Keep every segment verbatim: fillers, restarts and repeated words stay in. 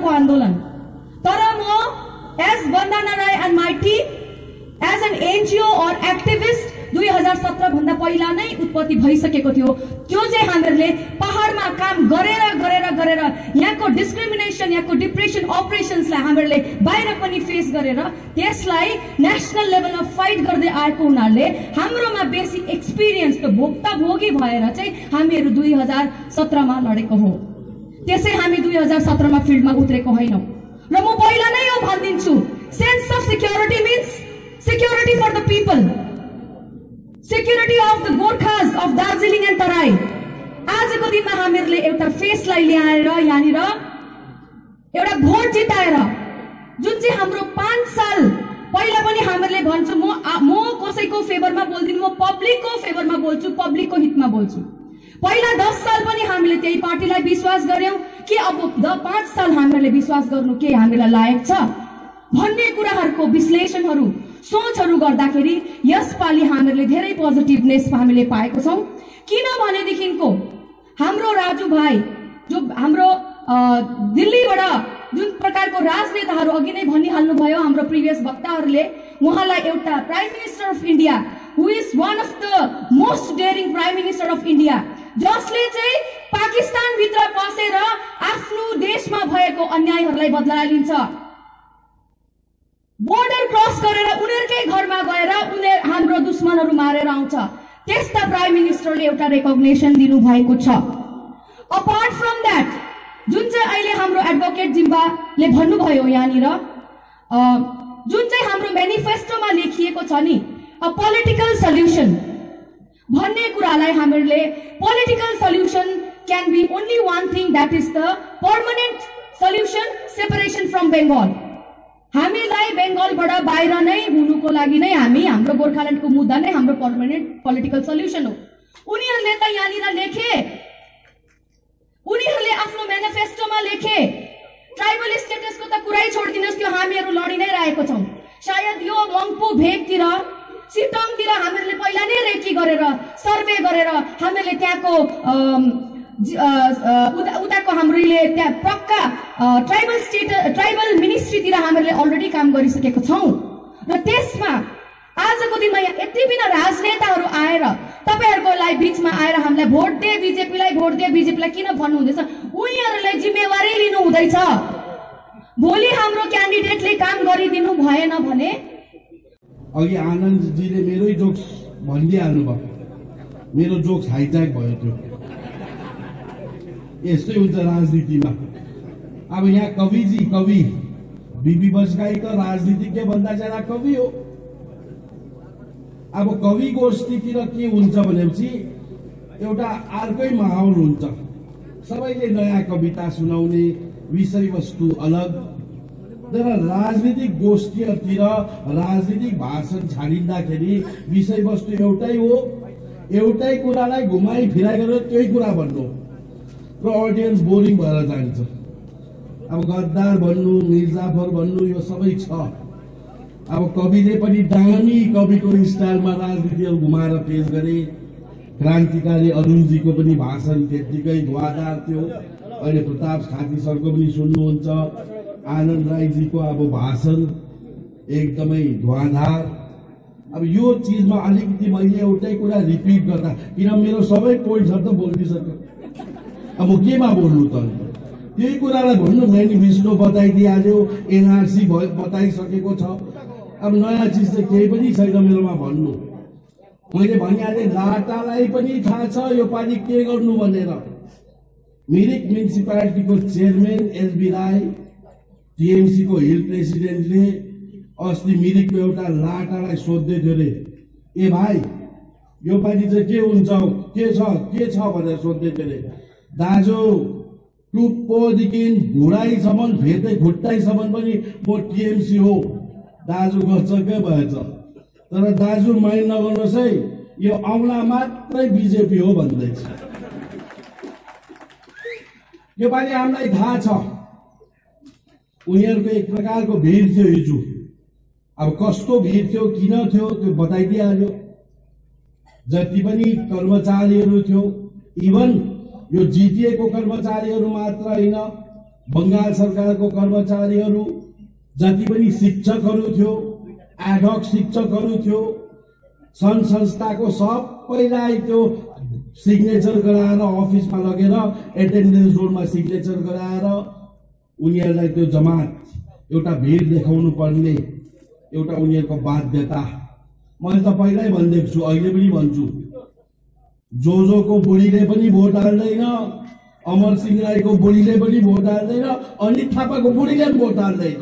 वर्षको आन्दोलन। तर म as Vandana Rai and my team as an NGO और एक्टिभिस्ट दुई हजार सत्र भन्दा पहिला नै उत्पत्ति भइसकेको थियो। त्यो चाहिँ हामीहरूले पहाडमा काम गरेर गरेर गरेर यहाँको डिस्क्रिमिनेसन, यहाँको डिप्रेसन अपरेसन्सलाई हामीहरूले बाहिर पनि फेस गरेर त्यसलाई नेसनल लेभलमा फाइट गर्दै आएको हुनाले हाम्रोमा बेसिक एक्सपिरियन्स त भोक्ता भोगी भएर चाहिँ हामीहरू दुई हजार सत्रमा लडेको हो। त्यसै हामी दुई हजार सत्रमा फिल्डमा उत्रेको होइनौँ। र म पहिला नै यो भनिदिन्छु, sense of security means security for the people, security of the Gorkhas of Darjeeling and Terai. आजको दिनमा हामीहरूले एउटा फेसलाई ल्याएर यहाँनिर एउटा भोट जिताएर जुन चाहिँ हाम्रो पाँच साल पहिला पनि हामीहरूले भन्छौँ, म म कसैको फेभरमा बोल्दिनँ, म पब्लिकको फेभरमा बोल्छु, पब्लिकको हितमा बोल्छु। पहिला दस साल पनि हामीले त्यही पार्टीलाई विश्वास गर्यौं कि अब द पाँच साल हामीहरूले विश्वास गर्नु के हामीलाई लायक छ भन्ने कुराहरूको विश्लेषणहरू सोचहरू गर्दाखेरि यसपालि हामीहरूले धेरै पोजिटिभनेस हामीले पाएको छौं। किनभनेदेखिको हाम्रो राजु भाइ जो हाम्रो दिल्लीबाट जुन प्रकारको राजनेताहरू अघि नै भनिहाल्नु भयो हाम्रो प्रिभियस वक्ताहरूले, उहाँलाई एउटा prime minister of India who is one of the most daring prime minister of India, जसले चाहिँ पाकिस्तान भित्र पसेर आफ्नो देशमा भएको अन्यायहरूलाई बदला लिन्छ, बोर्डर क्रस गरेर उनीहरुकै घरमा गएर उनीहरु हाम्रो दुश्मनहरू मारेर आउँछ। त्यस्ता प्राइम मिनिस्टरले एउटा रेकग्नेसन दिनु भएको छ। अपार्ट फ्रम दैट जुन चाहिँ अहिले हाम्रो एडभोकेट जिम्बाले भन्नुभयो यहाँनिर जुन चाहिँ हाम्रो म्यानिफेस्टोमा लेखिएको छ नि अ पोलिटिकल सल्युसन भन्ने कुरालाई हामीले political solution can be only one thing, that is the permanent solution, separation from Bengal. हामीलाई बेंगलबाट बाहिर नै हुनुको लागि नै हामी हाम्रो गोर्खाल्यान्डको मुद्दा नै हाम्रो पर्मानेन्ट पोलिटिकल सल्युसन हो। उनीहरूले त यहाँनिर लेखे, उनीहरूले आफ्नो म्यानिफेस्टोमा लेखे, ट्राइबल स्टेटसको त कुरै छोडिदिनुस्, त्यो हामीहरू लडी नै रहेको छौं। सायद यो मङ्पु भेगतिर सिटङतिर हामीहरूले पहिला नै रेकी गरेर सर्वे गरेर हामीले त्यहाँको उताको हामीले त्यहाँ पक्का ट्राइबल स्टेट ट्राइबल मिनिस्ट्रीतिर हामीले अलरेडी काम गरिसकेको छौं। र त्यसमा आजको दिनमा यति बिना राजनेताहरू आएर तपाईहरुको लागि बीचमा आएर हामीलाई भोट दे बीजेपीलाई, भोट दे बीजेपीलाई किन भन्नु हुँदैछ? उनीहरूले जिम्मेवारी लिनु हुँदैछ। भोलि हाम्रो क्यान्डिडेटले काम गरिदिनु भएन भने अघि आनन्दजीले मेरै जोक्स भनिदिइहाल्नु भयो, मेरो जोक्स हाइज्याक भयो। त्यो यस्तै हुन्छ राजनीतिमा। अब यहाँ कविजी कवि बीबी बजगाई त राजनीतिज्ञ भन्दा ज्यादा कवि हो। अब कवि गोष्ठीतिर के हुन्छ भनेपछि एउटा अर्कै माहौल हुन्छ, सबैले नयाँ कविता सुनाउने, विषयवस्तु अलग। तर राजनीतिक गोष्ठीहरूतिर राजनीतिक भाषण छाडिँदाखेरि विषयवस्तु एउटै हो, एउटै कुरालाई घुमाइ फिराइ गरेर त्यही कुरा भन्नु र अडियन्स बोरिङ भएर जान्छ। अब गद्दार भन्नु, मिर्जाफर भन्नु यो सबै छ। अब कविले पनि दामी कविको स्टाइलमा राजनीतिहरू घुमाएर पेश गरे। क्रान्तिकारी अरुणजीको पनि भाषण त्यत्तिकै धुवाधार थियो। अहिले प्रताप खाती सरको पनि सुन्नुहुन्छ। आनन्द राईजीको अब भाषण एकदमै धुवाधार। अब यो चीजमा अलिकति मैले एउटै कुरा रिपिट गर्दा, किन मेरो सबै पोइन्टहरु त बोलिसक्यो, अब केमा बोल्नु त? त्यही कुरालाई भन्नु, म्यानिफेस्टो बताइदिइहाल्यो, एनआरसी बताइसकेको छ। अब नयाँ चिज चाहिँ केही पनि छैन मेरोमा भन्नु। मैले भनिहालेँ, लाटालाई पनि थाहा छ यो पालि के गर्नु भनेर। मिरिक म्युनिसिपालिटीको चेयरम्यान एलबी राई, टीएमसी को हिल प्रेसिडेन्टले अस्ति मिरिकको एउटा लाटालाई सोध्दै थियो रे, ए भाइ यो पालि चाहिँ के हुन्छ, के छ के छ भनेर सोध्दै थियो रे। दाजु टुप्पोदेखि घुँडाइसम्म फेर्दै खुट्टाइसम्म पनि म टीएमसी हो। दाजु गजबकै भएछ। तर दाजु माइन्ड नगर्नुहोस् है, यो औँला मात्रै बिजेपी हो भन्दैछ। यो पालि हामीलाई थाहा छ उनीहरूको एक प्रकारको भिड थियो हिजो। अब कस्तो भिड थियो, किन थियो, त्यो बताइदिइहाल्यो। जति पनि कर्मचारीहरू थियो, इभन यो जिटिए को कर्मचारीहरू मात्र होइन, बंगाल सरकारको कर्मचारीहरू जति पनि शिक्षकहरू थियो, एडहक शिक्षकहरू थियो, सङ्घ संस्थाको सबैलाई त्यो सिग्नेचर गराएर अफिसमा लगेर एटेन्डेन्स रोलमा सिग्नेचर गराएर उनीहरूलाई त्यो जमात एउटा भिड देखाउनु पर्ने एउटा उनीहरूको बाध्यता। मैले त पहिल्यै भनिदिएको छु, अहिले पनि भन्छु, जो जोको बुढीले पनि भोट हाल्दैन, अमर सिंह राईको बुढीले पनि भोट हाल्दैन, अनित थापाको बुढीले पनि भोट हाल्दैन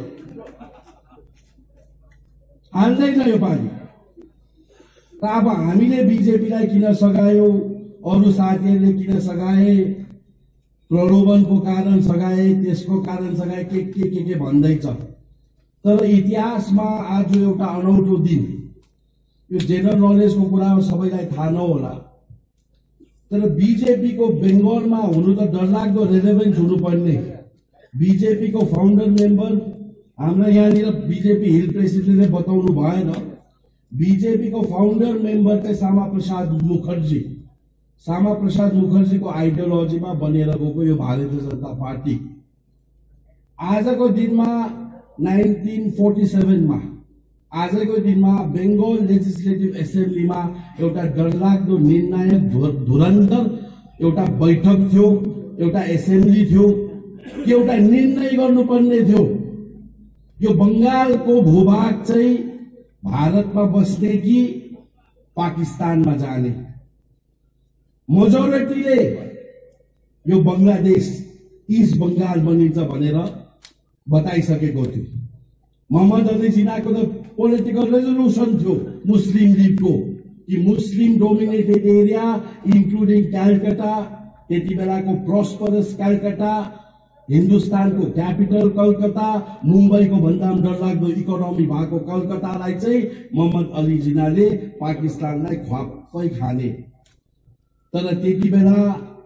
हाल्दैन यो पालि। र अब हामीले बिजेपीलाई किन सघायौं, अरू साथीहरूले किन सघाए, प्रलोभनको कारण सघाए, त्यसको कारण सघाए, के के के के भन्दैछ। तर इतिहासमा आज एउटा अनौठो दिन, यो जेनरल नलेजको कुरा सबैलाई थाहा नहोला, तर बीजेपीको बेंगलमा हुनु त डरलाग्दो रेलेभेन्स हुनुपर्ने बीजेपीको फाउन्डर मेम्बर हाम्रो यहाँनिर बीजेपी हिल प्रेसिडेन्टले बताउनु भएन। बीजेपीको फाउन्डर मेम्बर चाहिँ श्यामा प्रसाद मुखर्जी, श्यामा प्रसाद मुखर्जीको आइडियोलोजीमा बनेर गएको यो भारतीय जनता पार्टी आजको दिनमा नाइन्टिन फोर्टी सेभेनमा आजको दिनमा बेंगल लेजिस्लेटिभ एसेम्ब्लीमा एउटा डरलाग्दो निर्णायक धुरन्धर एउटा बैठक थियो, एउटा एसेम्ब्ली थियो, एउटा निर्णय गर्नुपर्ने थियो। यो बंगालको भूभाग चाहिँ भारतमा बस्ने कि पाकिस्तानमा जाने। मेजोरिटीले यो बंगलादेश इस्ट बंगाल बनिन्छ भनेर बताइसकेको थियो। मोहम्मद अली जिनाको त पोलिटिकल रेजोल्युसन थियो मुस्लिम लीगको कि Muslim dominated area including Calcutta, त्यति बेलाको प्रस्परस कलकत्ता, हिन्दुस्तानको क्यापिटल कलकत्ता, मुम्बईको भन्दा डरलाग्दो इकोनोमी भएको कलकत्तालाई चाहिँ मोहम्मद अली जिनाले पाकिस्तानलाई ख्वाप्पै खाने। तर त्यति बेला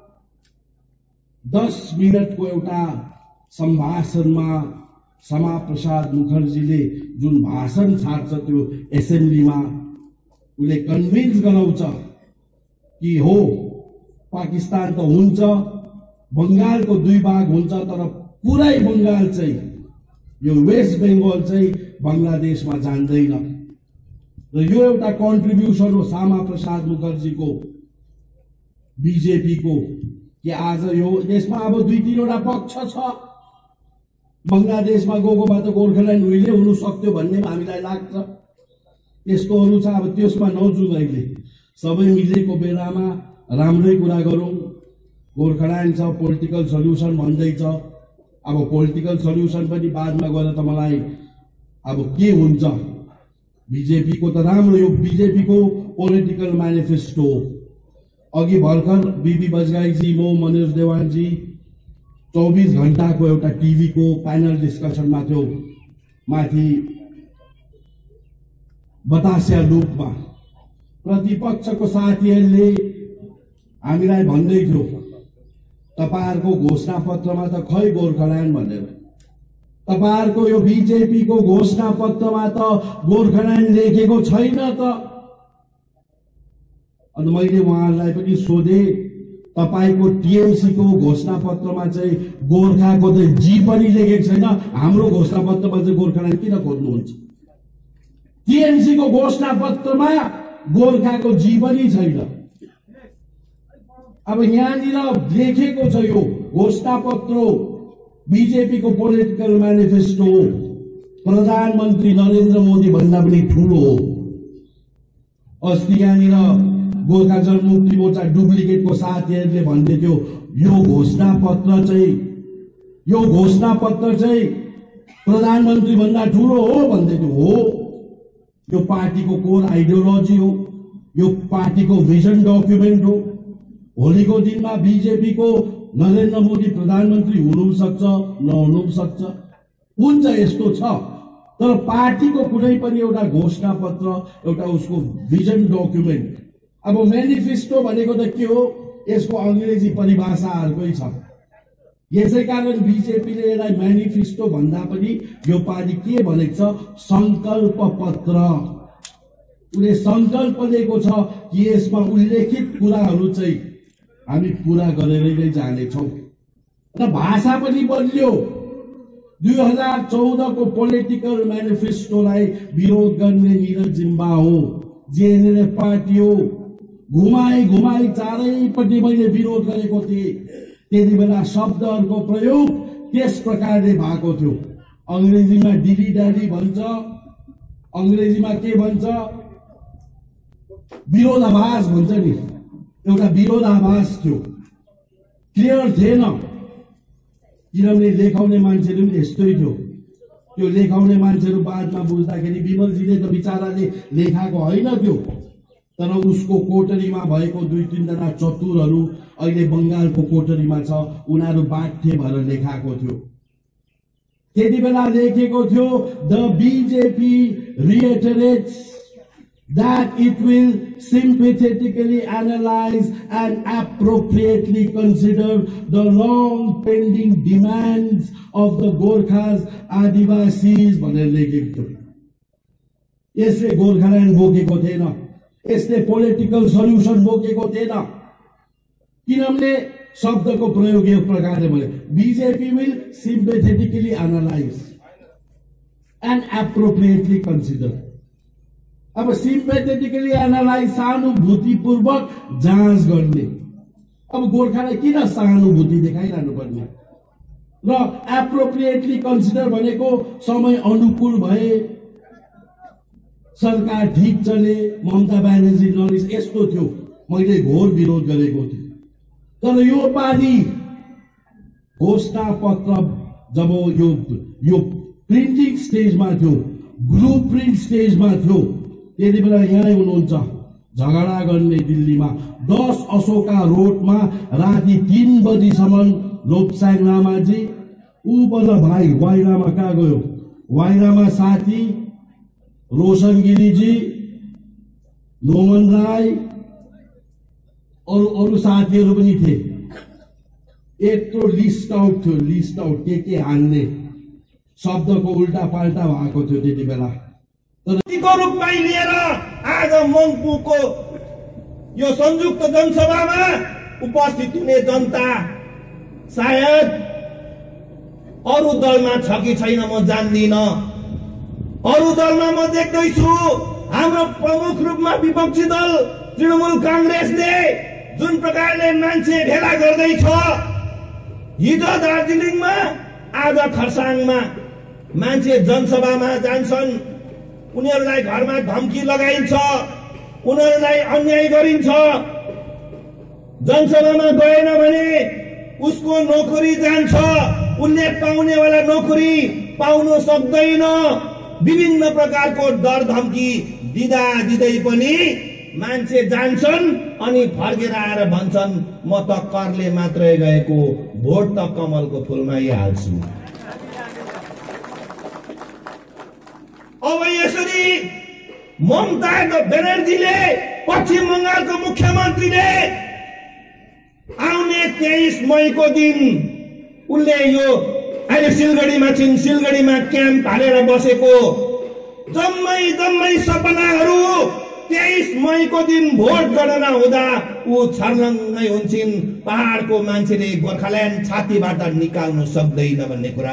दस मिनटको एउटा सम्भाषणमा श्यामा प्रसाद मुखर्जीले जुन भाषण छाड्छ त्यो एसेम्ब्लीमा, उसले कन्भिन्स गराउँछ कि हो पाकिस्तान त हुन्छ, बंगालको दुई भाग हुन्छ, तर पुरै बंगाल चाहिँ यो वेस्ट बेंगल चाहिँ बंगलादेशमा जान्दैन। र यो एउटा कन्ट्रिब्युसन हो श्यामा प्रसाद मुखर्जीको बीजेपीको कि आज यो देशमा अब दुई तीनवटा पक्ष छ। बंगलादेशमा गएको भए त गोर्खाल्यान्ड उहिले हुनु सक्थ्यो भन्ने हामीलाई लाग्छ। त्यस्तोहरू छ, अब त्यसमा नजाउँ, अहिले सबै मिलेको बेलामा राम्रै कुरा गरौँ। गोर्खाल्यान्ड छ, पोलिटिकल सल्युसन भन्दैछ, अब पोलिटिकल सल्युसन पनि बादमा गएर त मलाई अब के हुन्छ। बीजेपीको त राम्रो, यो बीजेपीको पोलिटिकल म्यानिफेस्टो हो। अघि भर्खर बीबी बजगाईजी, म मनोज देवानजी चौबीस घण्टाको एउटा टिभीको प्यानल डिस्कसनमा थियो माथि बतासिया लुपमा। प्रतिपक्षको साथीहरूले हामीलाई भन्दै थियो तपाईहरुको घोषणा पत्रमा त खै गोर्खाल्यान्ड भनेर, तपाईहरुको यो बीजेपीको घोषणा पत्रमा त गोर्खाल्यान्ड लेखेको छैन त। अनि मैले उहाँहरूलाई पनि सोधे, तपाईको टीएमसी को घोषणा पत्रमा चाहिँ गोर्खाको त जी पनि लेखेको छैन, हाम्रो घोषणा पत्रमा चाहिँ गोर्खाल्यान्ड किन खोज्नुहुन्छ? टीएमसी को घोषणा पत्रमा गोर्खाको जी पनि छैन। अब यहाँनिर लेखेको छ यो घोषणा पत्र हो, बीजेपी को पोलिटिकल म्यानिफेस्टो हो, प्रधानमन्त्री नरेन्द्र मोदी भन्दा पनि ठूलो हो। अस्ति यहाँनिर गोर्खा जनमुक्ति मोर्चा डुप्लिकेटको साथीहरूले भन्दै थियो यो घोषणा पत्र चाहिँ यो घोषणा पत्र चाहिँ प्रधानमन्त्री भन्दा ठूलो हो भन्दै थियो। हो, यो पार्टीको कोर आइडियोलोजी हो, यो पार्टीको भिजन डकुमेन्ट हो। भोलिको दिनमा बीजेपी को नरेन्द्र मोदी प्रधानमन्त्री हुनु सक्छ, नहुनु सक्छ, हुन्छ, यस्तो छ। तर पार्टीको कुनै पनि एउटा घोषणा पत्र, एउटा उसको भिजन डकुमेन्ट, अब म्यानिफेस्टो भनेको त के हो, यसको अंग्रेजी परिभाषा अर्कै छ। यसै कारण बीजेपीले यसलाई म्यानिफेस्टो भन्दा पनि यो पार्टी के भनेको छ, संकल्प पत्र। उले संकल्प लिएको छ कि यसमा उल्लेखित कुराहरू चाहिँ हामी पूरा गरेरै नै जानेछौँ। र भाषा पनि बदल्यो। दुई हजार चौध को पोलिटिकल म्यानिफेस्टोलाई विरोध गर्ने निरज जिम्बा हो, जेएनएलएफ पार्टी हो। घुमाई घुमाई चारैपट्टि मैले विरोध गरेको थिएँ। त्यति बेला शब्दहरूको प्रयोग त्यस प्रकारले भएको थियो। अंग्रेजीमा डिडी डाडी भन्छ, अंग्रेजीमा के भन्छ, विरोधाभास भन्छ नि, एउटा विरोधाभास थियो, क्लियर थिएन। किनभने लेखाउने मान्छेहरू पनि यस्तै थियो। त्यो लेखाउने मान्छेहरू बादमा बुझ्दाखेरि विमलजीले त बिचाराले लेखाएको होइन त्यो, तर उसको कोटरीमा भएको दुई तीनजना चतुरहरू अहिले बंगालको कोटरीमा छ, उनीहरू बाध्य भएर लेखाएको थियो। त्यति बेला लेखेको थियो, the BJP reiterates that it will sympathetically analyze and appropriately consider the long pending demands of the Gorkhas, Adivasis भनेर लेखेको थियो। यसले गोर्खाल्यान्ड बोकेको थिएन, यसले पोलिटिकल सल्युसन बोकेको थिएन। किनभने शब्दको प्रयोग यो प्रकारले भयो, BJP will sympathetically analyse and appropriately consider. अब सिम्पेथेटिकली एनालाइज सहानुभूतिपूर्वक जाँच गर्ने। अब गोर्खालाई किन सहानुभूति देखाइरहनु पर्ने र एप्रोप्रिएटली कन्सिडर भनेको समय अनुकूल भए, सरकार ठीक चले, ममता ब्यानर्जी नरिस, यस्तो थियो। मैले घोर विरोध गरेको थिएँ। तर यो पालि घोषणा पत्र जब यो यो प्रिन्टिङ स्टेजमा थियो, ब्लू प्रिन्ट स्टेजमा थियो, त्यति बेला यहीँ हुनुहुन्छ झगडा गर्ने दिल्लीमा दस अशोका रोडमा राति तीन बजीसम्म लोप्साङ लामाजी, ऊ बल्ल भाइ वाइरामा कहाँ गयो, वाइरामा साथी रोशन गिरीजी, नोमन राई, अरू अरू साथीहरू पनि थिए। यत्रो लिस्ट आउट थियो, लिस्ट आउट के के हान्ने, शब्दको उल्टा पाल्टा भएको थियो त्यति बेला। तर रूपमा लिएर आज मङ्पुको यो संयुक्त जनसभामा उपस्थित हुने जनता सायद अरू दलमा छ कि छैन म जान्दिन। अरू दलमा म देख्दैछु हाम्रो प्रमुख रूपमा विपक्षी दल तृणमूल कांग्रेसले जुन प्रकारले मान्छे भेला गर्दैछ, हिजो दार्जिलिङमा आज खरसाङमा मान्छे जनसभामा जान्छन्, उनीहरूलाई घरमा धम्की लगाइन्छ, उनीहरूलाई अन्याय गरिन्छ। जनसभामा गएन भने उसको नोकरी जान्छ, उसले पाउनेवाला नोकरी पाउन सक्दैन। विभिन्न प्रकारको डर धम्की दिँदा दिँदै पनि मान्छे जान्छन् अनि फर्केर आएर भन्छन् म त करले मात्रै गएको, भोट त कमलको फुलमै हाल्छु। अब यसरी ममता ब्यानर्जीले, पश्चिम बंगालको मुख्यमन्त्रीले आउने तेइस मई को दिन उनले यो अहिले सिलगढीमा छिन्, सिलगढीमा क्याम्प हालेर बसेको जम्मै जम्मै सपनाहरू तेइस मई को दिन भोट गणना हुँदा ऊ छर्लङ्गै हुन्छन्। पहाडको मान्छेले गोर्खाल्यान्ड छातीबाट निकाल्नु सक्दैन भन्ने कुरा।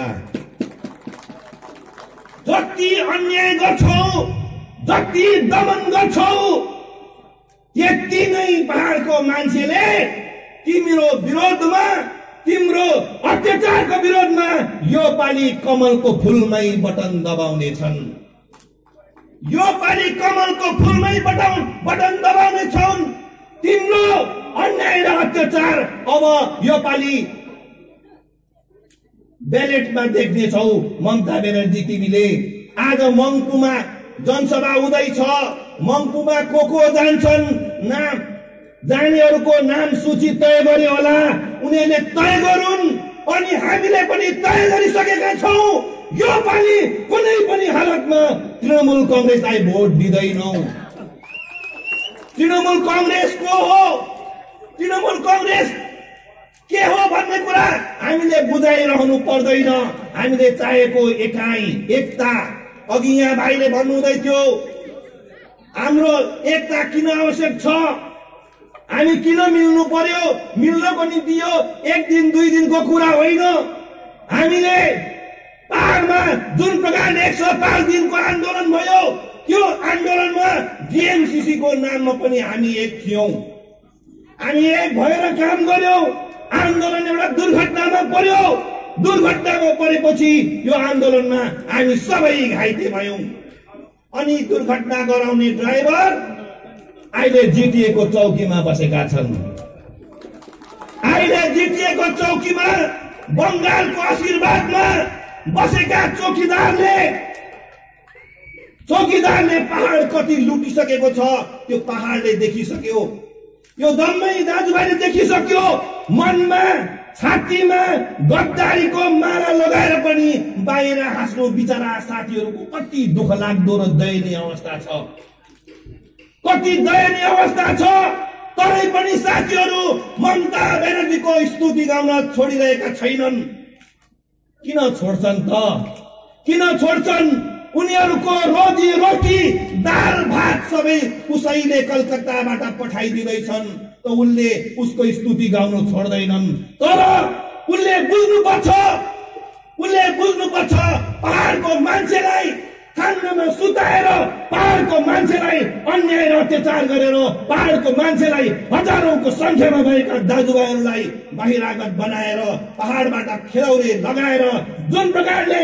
जति अन्याय गर्छौ, जति दमन गर्छौ, त्यति नै पहाडको मान्छेले तिम्रो विरोधमा, तिम्रो अत्याचारको विरोधमा यो पालि कमलको फुलमै बटन दबाउने छन्। यो पालि कमलको फुलमै बटन बटन दबाउने छन्। तिम्रो अन्याय र अत्याचार अब यो पालि ब्यालेटमा देख्नेछौ। ममता ब्यानर्जी, तिमीले आज मङ्पुमा जनसभा हुँदैछ, मङ्पुमा को को जान्छन्, नाम जानेहरूको नाम सूची तय गर्यो होला, उनीहरूले तय गरून्। अनि हामीले पनि तय गरिसकेका छौं, यो पालि कुनै पनि हालतमा तृणमूल कांग्रेसलाई भोट दिँदैनौ। तृणमूल कांग्रेस को हो, तृणमूल कांग्रेस के हो भन्ने कुरा हामीले बुझाइरहनु पर्दैन। हामीले चाहेको एकाइ, एकता। अघि यहाँ भाइले भन्नुहुँदै थियो हाम्रो एकता किन आवश्यक छ, हामी किन मिल्नु पर्यो? मिल्नको निम्ति यो एक दिन दुई दिनको कुरा होइन। हामीले पहाडमा जुन प्रकारले एक सय पाँच दिनको आन्दोलन भयो, त्यो आन्दोलनमा जीएमसीसी को नाममा पनि हामी एक थियौं। हामी एक भएर काम गर्यौं। आन्दोलन एउटा दुर्घटनामा पर्यो। दुर्घटनामा परेपछि यो आन्दोलनमा हामी सबै घाइते भयौं। अनि दुर्घटना गराउने ड्राइभर अहिले जीटीए को चौकीमा बसेका छन्। अहिले जीटीए को चौकीमा बंगालको आशीर्वादमा बसेका चौकीदारले चौकीदारले पहाड कति लुटिसकेको छ त्यो पहाडले देखिसक्यो। यो जम्मै दाजुभाइले देखिसक्यो। मनमा छातीमा गद्दारीको माला लगाएर पनि बाहिर हाँस्नु बिचरा साथीहरूको कति दुःख लाग्दो र दयनीय अवस्था छ। कति दयनीय अवस्था छ। तरै पनि साथीहरू ममता ब्यानर्जीको स्तुति गाउन छोडिरहेका छैनन्। किन छोड्छन् त? किन छोड्छन्? उनीहरूको रोजी रोटी दाल भात सबै उसैले कलकत्ताबाट पठाइदिँदैछन् त उनले उसको स्तुति गाउन छोड्दैनन्। तर उनले बुझ्नुपर्छ उनले बुझ्नुपर्छ पहाडको मान्छेलाई खानामा सुताएर, पहाडको मान्छेलाई अन्याय र अत्याचार गरेर, पहाडको मान्छेलाई हजारौंको संख्यामा भएका दाजुभाइहरूलाई बहिरागत बनाएर, पहाडबाट खेलौरे लगाएर जुन प्रकारले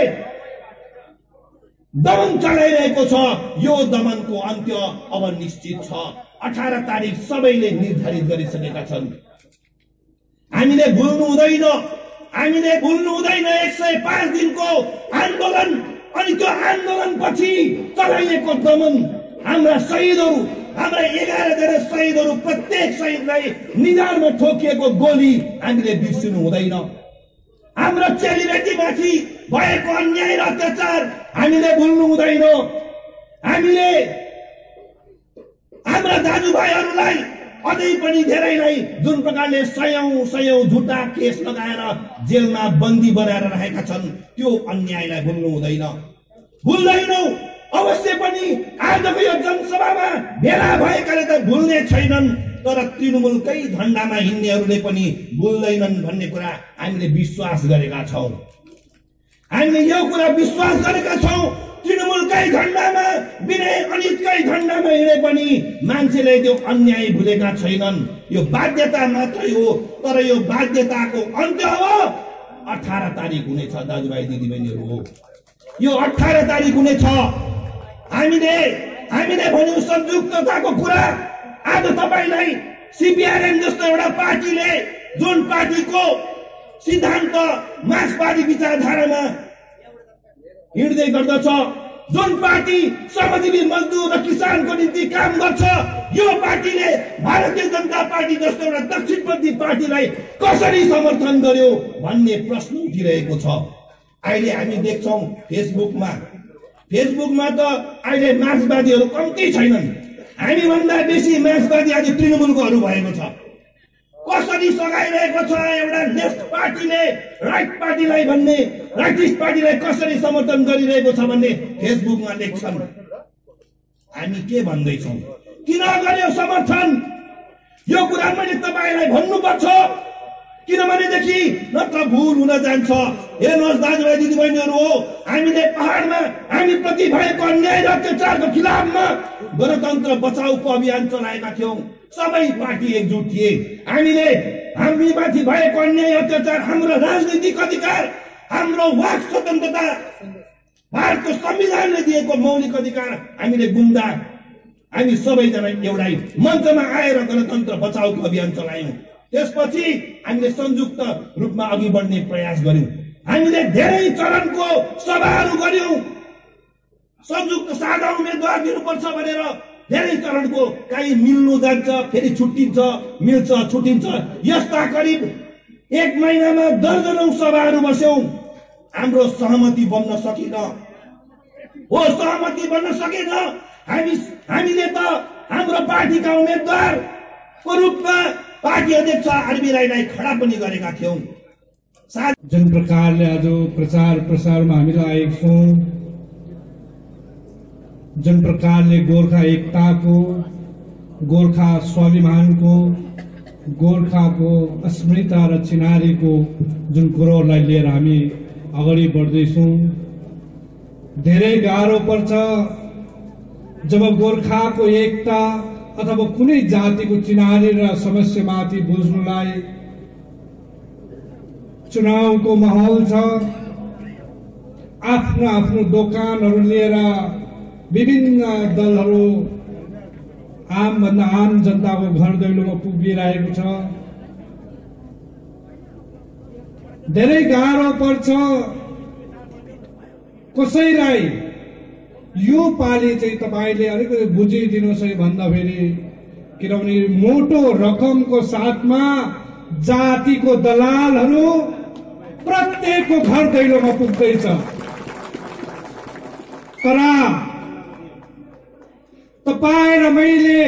दमन चलाइरहेको छ, यो दमनको अन्त्य अब निश्चित छ। अठारह तारिक सबैले निर्धारित गरिसकेका छन्। हामीले भुल्नु हुँदैन। हामीले भुल्नु हुँदैन एक सय पाँच दिनको आन्दोलन अनि त्यो आन्दोलन पछि चलाइएको दमन। हाम्रा शहीदहरू, हाम्रा एघार जना शहीदहरू, प्रत्येक शहीदलाई निधारमा ठोकिएको गोली हामीले बिर्सिनु हुँदैन। हाम्रो चेलीबेटीमाथि भएको अन्याय र अत्याचार हामीले भुल्नु हुँदैन। हामीले हाम्रा दाजुभाइहरूलाई अझै पनि धेरैलाई जुन प्रकारले सयौं सयौं झुटा केस लगाएर जेलमा बन्दी बनाएर राखेका छन्, त्यो अन्यायलाई भुल्नु हुँदैन। भुल्दैनौ। अवश्य पनि आजको यो जनसभामा भेला भएकाले त भुल्ने छैनन्, तर तृणमूलकै झण्डामा हिँड्नेहरूले पनि भुल्दैनन् भन्ने कुरा हामीले विश्वास गरेका छौं। हामीले यो कुरा विश्वास गरेका छौं। तृणमूलकै झण्डामा, विनय अनितकै झण्डामा हिँडे पनि मान्छेले त्यो अन्याय भुलेका छैनन्। यो बाध्यता मात्रै हो, तर यो बाध्यताको अन्त्य हो अठारह तारिक हुनेछ दाजुभाइ दिदीबहिनीहरू हो। यो अठारह तारिक हुनेछ। हामीले हामीले भन्यौं संयुक्तताको कुरा। आज तपाईलाई सीपीआरएम जस्तो एउटा पार्टीले, जुन पार्टीको सिद्धान्त मार्क्सवादी विचारधारामा हिँड्दै गर्दछ, जुन पार्टी श्रमजीवी मजदुर र किसानको निम्ति काम गर्छ, यो पार्टीले भारतीय जनता पार्टी जस्तो एउटा दक्षिणपन्थी पार्टीलाई कसरी समर्थन गर्यो भन्ने प्रश्न उठिरहेको छ। अहिले हामी देख्छौं फेसबुकमा फेसबुकमा त अहिले मार्क्सवादीहरू कम्ती छैनन्। हामी भन्दा बेसी मार्क्सवादी आज तृणमूलकोहरू भएको छ। कसरी सघाइरहेको छ एउटा लेफ्ट पार्टीले राइट पार्टीलाई भन्ने, राइटिस्ट पार्टीलाई कसरी समर्थन गरिरहेको छ भन्ने फेसबुकमा लेख्छन्। हामी के भन्दैछौँ? किन गर्यो समर्थन? यो कुरा मैले तपाईलाई भन्नुपर्छ। किनभनेदेखि नत्र भूल हुन जान्छ। हेर्नुहोस् दाजुभाइ दिदीबहिनीहरू हो, हामीले पहाडमा हामी प्रति भएको अन्याय र अत्याचारको खिलाफमा गणतन्त्र बचाउको अभियान चलाएका थियौं। सबै पार्टी एकजुट थिए। हामीले हामीमाथि भएको अन्याय अत्याचार, हाम्रो राजनीतिक अधिकार, हाम्रो वाक स्वतन्त्रता, भारतको संविधानले दिएको मौलिक अधिकार हामीले गुम्दा हामी सबैजना एउटै मञ्चमा आएर गणतन्त्र बचाउको अभियान चलायौं। त्यसपछि हामीले संयुक्त रूपमा अघि बढ्ने प्रयास गर्यौं। हामीले धेरै चरणको सभाहरू गर्यौं। संयुक्त साझा उम्मेदवार दिनुपर्छ भनेर धेरै चरणको, कहीँ मिल्नु जान्छ, फेरि छुट्टिन्छ, मिल्छ, छुट्टिन्छ, यस्ता करिब एक महिनामा दर्जनौं सभाहरू बस्यौं। हाम्रो सहमति बन्न सकेन। हो, सहमति बन्न सकेन। हामी हामीले त हाम्रो पार्टीका उम्मेदवारको रूपमा पार्टी अध्यक्ष आरबी राईलाई खडा पनि गरेका थियौं। जुन प्रकारले आज प्रचार प्रसारमा हामी लागेका छौं, जुन प्रकारले गोर्खा एकताको, गोर्खा स्वाभिमानको गोर्खाको अस्मिता र चिनारीको जुन कुरोलाई लिएर हामी अगाडि बढ्दैछौँ। धेरै गाह्रो पर्छ जब गोर्खाको एकता अथवा कुनै जातिको चिनारी र समस्यामाथि बुझ्नुलाई चुनावको माहौल छ। आफ्नो आफ्नो दोकानहरू लिएर विभिन्न दलहरू आम भन्दा आम जनताको घर दैलोमा पुगिरहेको छ। धेरै गाह्रो पर्छ कसैलाई यो पालि चाहिँ तपाईले अलिकति बुझिदिनुहोस् है भन्दाखेरि, किनभने मोटो रकमको साथमा जातिको दलालहरू प्रत्येकको घर दैलोमा पुग्दैछ। तर तपाईँ र मैले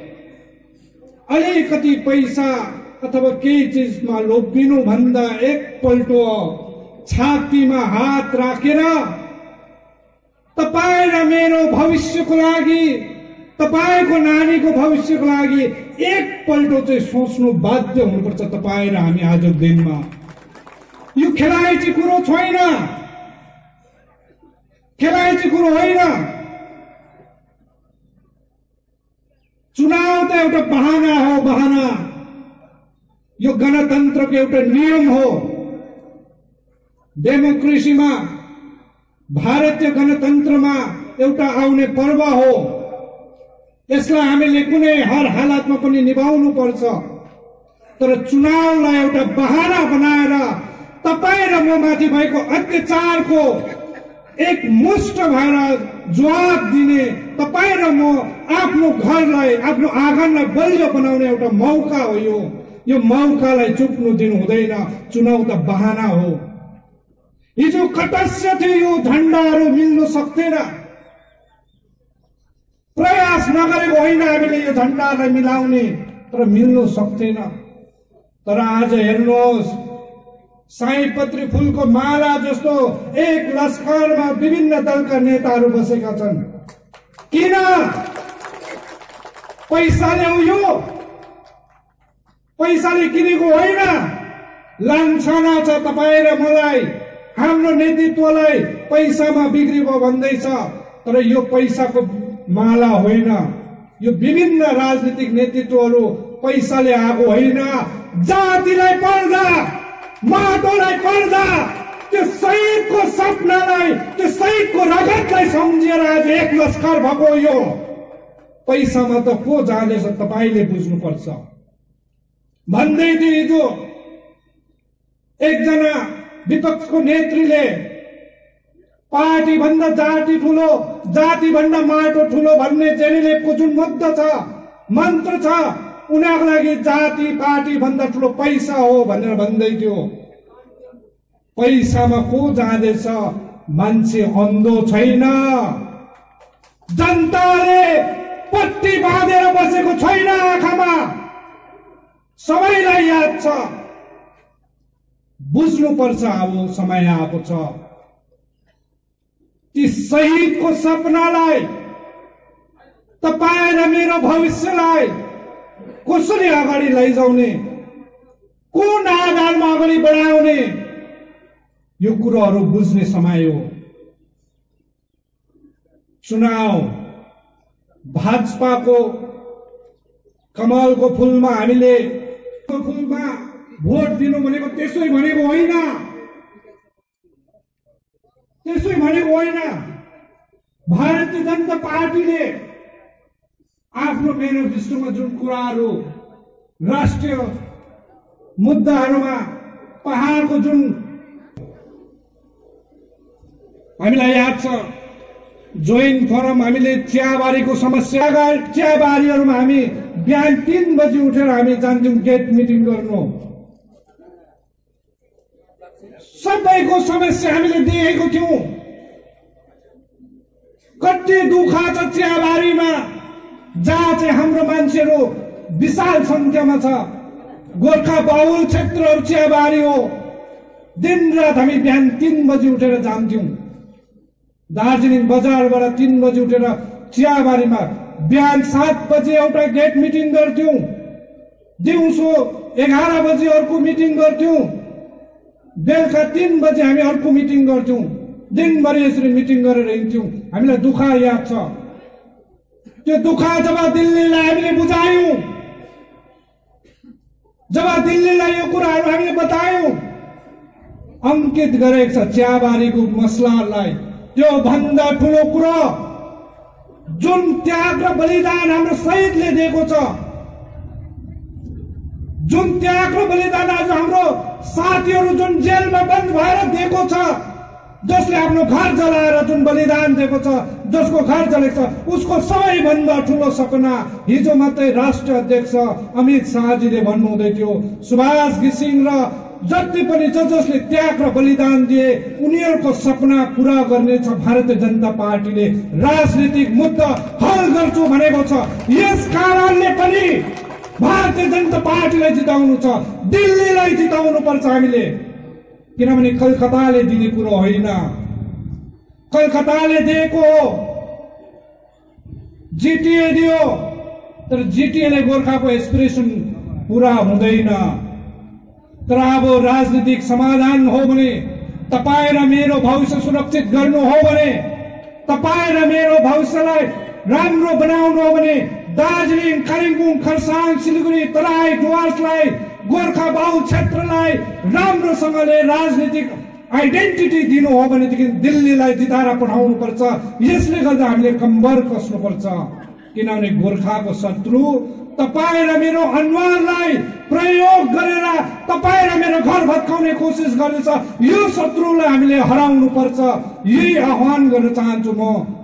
अलिकति पैसा अथवा केही चिजमा लोभिनु भन्दा एकपल्ट छातीमा हात राखेर तपाईँ र मेरो भविष्यको लागि, तपाईँको नानीको भविष्यको लागि एकपल्ट चाहिँ सोच्नु बाध्य हुनुपर्छ तपाईँ र हामी आजको दिनमा। यो खेलाइची कुरो छैन, खेलाइची कुरो होइन। चुनाव त एउटा बहाना हो, बहाना। यो गणतन्त्रको एउटा नियम हो। डेमोक्रेसीमा, भारतीय गणतन्त्रमा एउटा आउने पर्व हो। यसलाई हामीले कुनै हर हालतमा पनि निभाउनु पर्छ। तर चुनावलाई एउटा बहाना बनाएर तपाईँ र म माथि भएको अत्याचारको एक मुष्ट भएर जवाब दिने, तपाईँ र म आफ्नो घरलाई, आफ्नो आँगनलाई बलियो बनाउने एउटा मौका हो। यो यो मौकालाई चुक्नु दिनु हुँदैन। चुनाव त बहाना हो। हिजो कटस्य थियो, यो झण्डाहरू मिल्न सक्दैन। प्रयास नगरेको होइन हामीले यो झण्डालाई मिलाउने, तर मिल्न सक्दैन। तर आज हेर्नुहोस्, सयपत्री फूलको माला जस्तो एक लस्करमा विभिन्न दलका नेताहरू बसेका छन्। किन? पैसाले हो, यो पैसाले किनेको होइन। लान्छना छ तपाईँ र मलाई, हाम्रो नेतृत्वलाई पैसामा बिक्री भयो भन्दैछ। तर यो पैसाको माला होइन। यो विभिन्न राजनीतिक नेतृत्वहरू पैसाले आएको होइन। जातिलाई पर्दा, माटोलाई पर्दा, त्यो शहीदको सपनालाई, त्यो शहीदको रगतलाई सम्झिएर आज एक लस्कर भएको। यो पैसामा त को जाँदैछ तपाईले बुझ्नुपर्छ। भन्दै थियो हिजो एकजना विपक्षको नेत्रीले, पार्टी भन्दा जाति ठुलो, जाति भन्दा माटो ठुलो भन्ने जेनेलेपको जुन मुद्दा छ, मन्त्र छ, उनीहरूको लागि जाति पार्टी भन्दा ठुलो पैसा हो भनेर भन्दै थियो। पैसामा को जाँदैछ? मान्छे अन्धो छैन। जनताले पट्टी बाँधेर बसेको छैन आँखामा। सबैलाई याद छ। बुझ्नुपर्छ अब समय आएको छ। ती शहीदको सपनालाई, तपाईँ र मेरो भविष्यलाई कसरी अगाडि लैजाउने, कुन आधारमा अगाडि बढाउने, यो कुरोहरू बुझ्ने समय हो। चुनाव भाजपाको कमलको फूलमा हामीले फूलमा भोट दिनु भनेको त्यसै भनेको होइन, त्यसै भनेको होइन। भारतीय जनता पार्टीले आफ्नो मेनिफेस्टोमा जुन कुराहरू, राष्ट्रिय मुद्दाहरूमा पहाडको जुन हामीलाई याद छ, जोइन्ट फोरम हामीले चियाबारीको समस्या, चियाबारीहरूमा हामी बिहान तीन बजी उठेर हामी जान्छौँ गेट मिटिङ गर्नु। सबैको समस्या हामीले देखेको थियौँ। कति दुःख छ चियाबारीमा, जहाँ चाहिँ हाम्रो मान्छेहरू विशाल संख्यामा छ। गोर्खा बहुल क्षेत्रहरू चियाबारी हो। दिन रात हामी बिहान तीन बजी उठेर जान्थ्यौँ। दार्जिलिङ बजारबाट तीन बजी उठेर चियाबारीमा बिहान सात बजे एउटा गेट मिटिङ गर्थ्यौँ। दिउँसो एघार बजे अर्को मिटिङ गर्थ्यौँ, बेलुका तीन बजे हामी अर्को मिटिङ गर्थ्यौँ। दिनभरि यसरी मिटिङ गरेर हिँड्थ्यौँ। हामीलाई दुःख याद छ। त्यो दुःख जब दिल्लीलाई हामीले बुझायौँ, जब दिल्लीलाई यो कुराहरू हामीले बतायौँ, अंकित गरेको छ चियाबारीको मसलालाई। त्यो भन्दा ठुलो कुरो जुन त्याग र बलिदान हाम्रो शहीदले दिएको छ, जुन त्याग र बलिदान आज हाम्रो साथीहरू जुन जेलमा बन्द भएर दिएको छ, जसले आफ्नो घर जलाएर जुन बलिदान दिएको छ, जसको घर जलेको छ, उसको सबैभन्दा ठुलो सपना हिजो मात्रै राष्ट्रिय अध्यक्ष अमित शाहजीले भन्नुहुँदै थियो, सुभाष घिसिङ र जति पनि ज जसले त्याग र बलिदान दिए उनीहरूको सपना पूरा गर्नेछ भारतीय जनता पार्टीले। राजनीतिक मुद्दा हल गर्छु भनेको छ। यस कारणले पनि भारतीय जनता पार्टीलाई जिताउनु छ, दिल्लीलाई जिताउनु पर्छ हामीले। किनभने कलकत्ताले दिने कुरो होइन, कलकत्ताले दिएको हो, जिटिए दियो, तर जिटिएले गोर्खाको एस्पिरेसन पूरा हुँदैन। तर अब राजनीतिक समाधान हो भने, तपाईँ र मेरो भविष्य सुरक्षित गर्नु हो भने, तपाईँ र मेरो भविष्यलाई राम्रो बनाउनु हो भने, दार्जिलिङ, कालिम्पोङ, खरसाङ, सिलगढी, तराई, डुवर्सलाई, गोर्खा बाहुल क्षेत्रलाई राम्रोसँगले राजनीतिक आइडेन्टिटी दिनु हो भनेदेखि दिल्लीलाई जिताएर पठाउनु पर्छ। यसले गर्दा हामीले कम्बर कस्नुपर्छ। किनभने गोर्खाको शत्रु तपाईँ र मेरो अनुहारलाई प्रयोग गरेर तपाईँ र मेरो घर भत्काउने कोसिस गर्नेछ। यो शत्रुलाई हामीले हराउनु पर्छ। यही आह्वान गर्न चाहन्छु म।